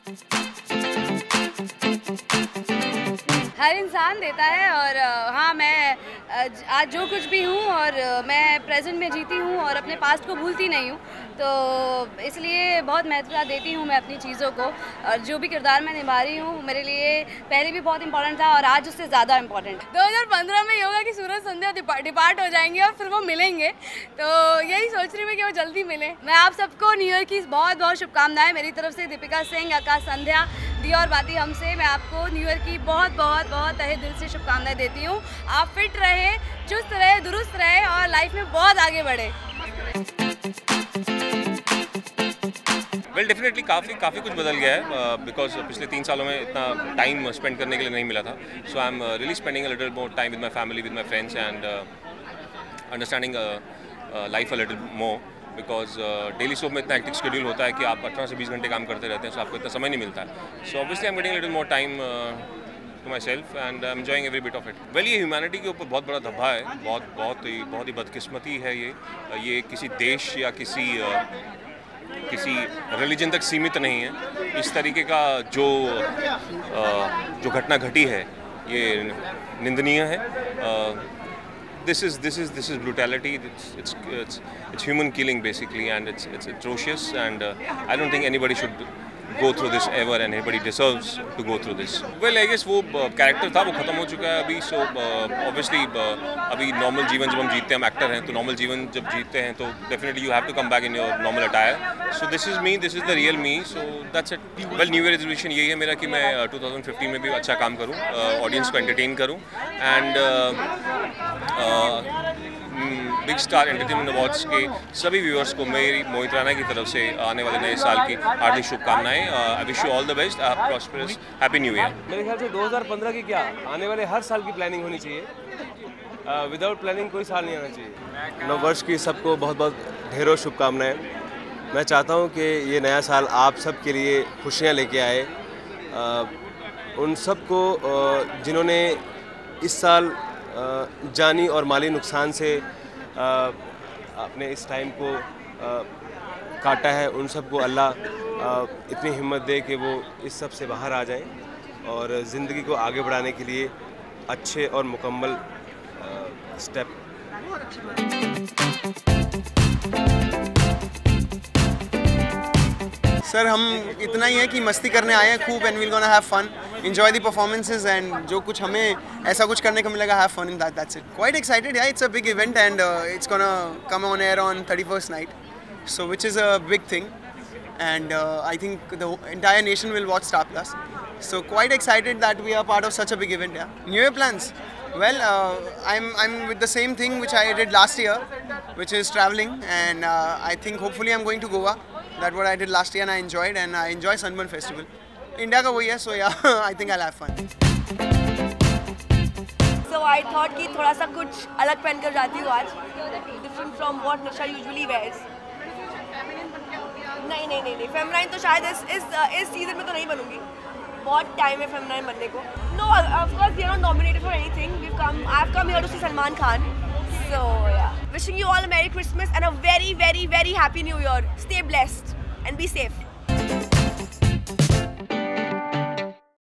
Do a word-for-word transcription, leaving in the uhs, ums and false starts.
हर इंसान देता है और हाँ, मैं आज जो कुछ भी हूँ और मैं प्रेजेंट में जीती हूँ और अपने पास्ट को भूलती नहीं हूँ, तो इसलिए बहुत महत्वता देती हूँ मैं अपनी चीज़ों को। और जो भी किरदार मैं निभा रही हूँ मेरे लिए पहले भी बहुत इंपॉर्टेंट था और आज उससे ज़्यादा इम्पॉर्टेंट। दो हज़ार पंद्रह में ये होगा कि सूरज संध्या डिपार्ट हो जाएंगे और फिर वो मिलेंगे, तो यही सोच रही हूँ कि वो जल्दी मिले। मैं आप सबको न्यू ईयर की बहुत बहुत शुभकामनाएं मेरी तरफ से। दीपिका सिंह, आकाश संध्या, दी और बाती हमसे मैं आपको न्यू ईयर की बहुत बहुत बहुत तहे दिल से शुभकामनाएं देती हूँ। आप फिट रहे, चुस्त रहे, दुरुस्त रहे और लाइफ में बहुत आगे बढ़े। वेल डेफिनेटली काफ़ी काफ़ी कुछ बदल गया है बिकॉज uh, पिछले तीन सालों में इतना टाइम स्पेंड करने के लिए नहीं मिला था। So I am really spending a little more time with my family, with my friends and understanding life a little more because daily soap में इतना एक्टिव शेड्यूल होता है कि आप अठारह से बीस घंटे काम करते रहते हैं, सो so आपको इतना समय नहीं मिलता है। So obviously I am getting little more time to myself and I am enjoying every bit of it. Well ये ह्यूमैनिटी के ऊपर बहुत बड़ा धब्बा है, बहुत बहुत ही बहुत ही बदकिस्मती है ये ये किसी देश या किसी uh, किसी रिलीजन तक सीमित नहीं है। इस तरीके का जो uh, जो घटना घटी है ये निंदनीय है। uh, This is this is this is brutality. It's it's it's, it's human killing basically, and it's it's atrocious. And uh, I don't think anybody should go through this ever, and anybody deserves to go through this. Well, I guess वो character था वो खत्म हो चुका है अभी। So obviously अभी normal जीवन जब हम जीते हैं, हम एक्टर हैं, तो नॉर्मल जीवन जब जीते हैं तो definitely you have to come back in your normal attire. So this is me, this is the real me. So that's it. Well, New Year resolution यही है मेरा कि मैं twenty fifteen में भी अच्छा काम करूँ, ऑडियंस को एंटरटेन करूँ and big star entertainment awards के सभी व्यूअर्स को मेरी मोहित राणा की तरफ से आने वाले नए साल की हार्दिक शुभकामनाएं। I wish you all the best, prosperous, happy new year. मेरे ख्याल से दो हज़ार पंद्रह की क्या आने वाले हर साल की प्लानिंग होनी चाहिए। विदाउट प्लानिंग कोई साल नहीं आना चाहिए। नव वर्ष की सबको बहुत बहुत ढेरों शुभकामनाएं। मैं चाहता हूं कि ये नया साल आप सब के लिए खुशियां लेके आए। uh, उन सबको uh, जिन्होंने इस साल जानी और माली नुकसान से अपने इस टाइम को काटा है, उन सबको अल्लाह इतनी हिम्मत दे कि वो इस सब से बाहर आ जाएं और ज़िंदगी को आगे बढ़ाने के लिए अच्छे और मुकम्मल स्टेप। सर हम इतना ही है कि मस्ती करने आए हैं खूब and we'll gonna have fun, enjoy the performances and जो कुछ हमें ऐसा कुछ करने को मिलेगा, have fun in that, that's it. Quite excited, yeah it's a big event and it's gonna come on air on thirty first night, so which is a big thing and I think the entire nation will watch Star Plus, so quite excited that we are part of such a big event. Yeah. New Year plans. Well, uh, I'm I'm with the same thing which I did last year, which is traveling, and uh, I think hopefully I'm going to Goa. That's what I did last year, and I enjoyed, and I enjoy Sunburn Festival. India का वही है, so yeah, I think I'll have fun. So I thought कि थोड़ा सा कुछ अलग पहन कर जाती हूँ आज, different from what Nisha usually wears. नहीं नहीं नहीं नहीं, फेमिनाइन तो शायद इस इस इस सीजन में तो नहीं बनूंगी। बहुत टाइम है फेमिनाइन बनने को। No, of course we are not nominated for anything. We've come, I've come here to see Salman Khan. So yeah, wishing you all a Merry Christmas and a very very very happy New Year. Stay blessed and be safe.